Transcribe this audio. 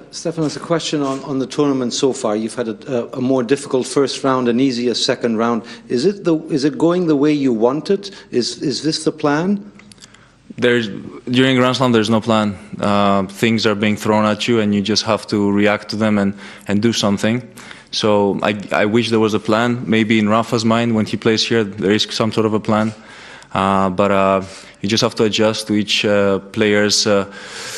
Stefan, there's a question on the tournament so far. You've had a more difficult first round, an easier second round. Is it going the way you want it? Is this the plan? During Grand Slam, there's no plan. Things are being thrown at you, and you just have to react to them and do something. So I wish there was a plan. Maybe in Rafa's mind, when he plays here, there is some sort of a plan. But you just have to adjust to each player's